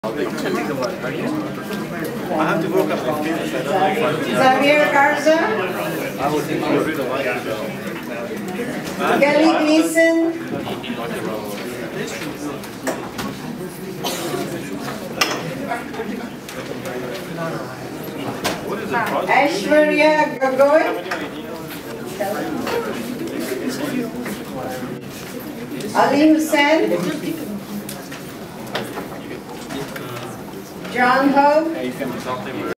I have to work up my fitness. Xavier Garza. I would think you really like it though. Kelly Gleason. Aishwarya Gogoi. Ali Hussain. John Hope.